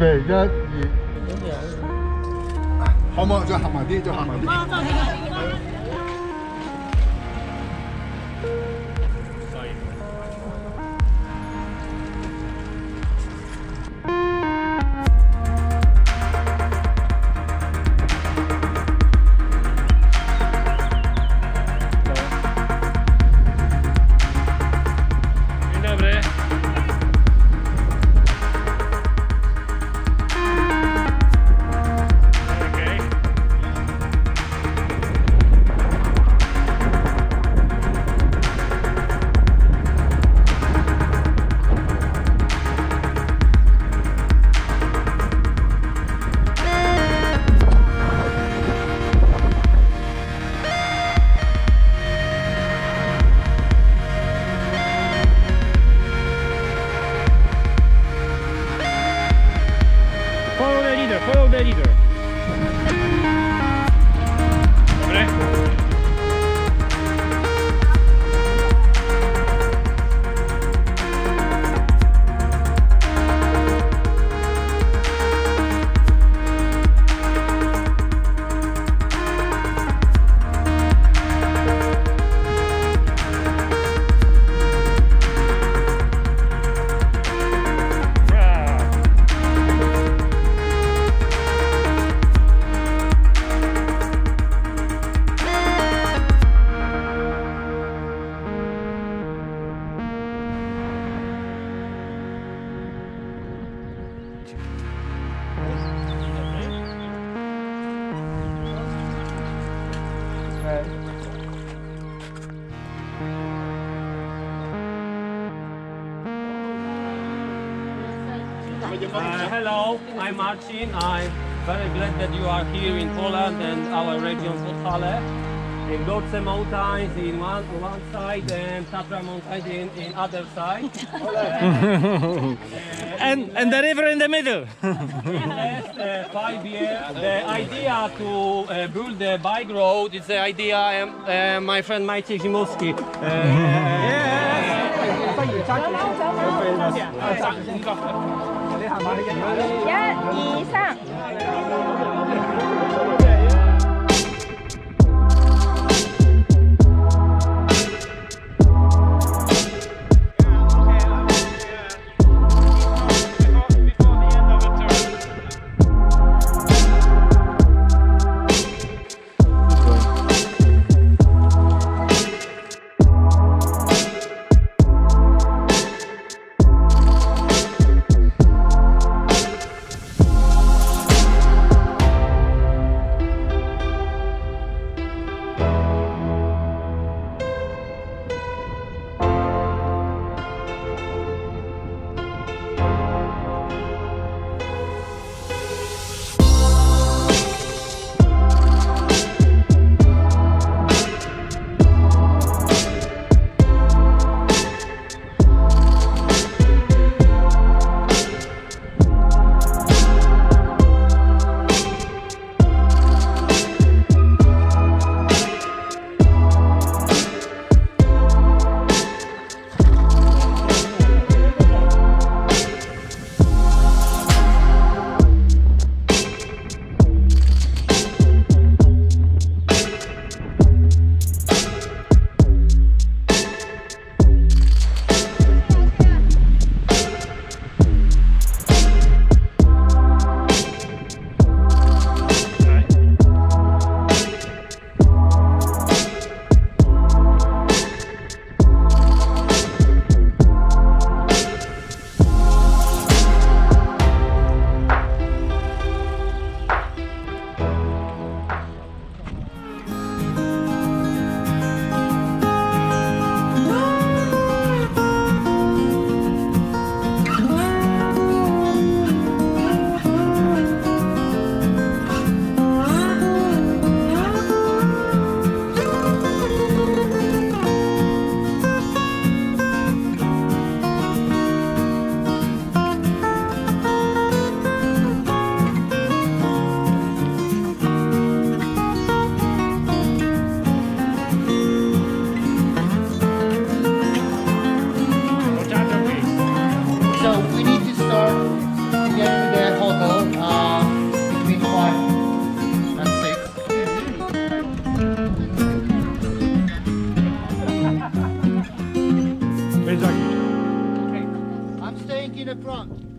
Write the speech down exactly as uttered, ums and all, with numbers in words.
備一二。可唔可以再合埋啲？再合埋啲。 Follow the leader. Dobre. Uh, hello, I'm Marcin. I'm very glad that you are here in Poland and our region Podhale. In Gorce Mountains in one, one side and Tatra Mountains in, in other side. uh, and and the river in the middle. In the last uh, five years, the idea to uh, build the bike road is the idea um, uh, my friend Maciej Zimowski. Uh, yeah. 一、二、三。 the front.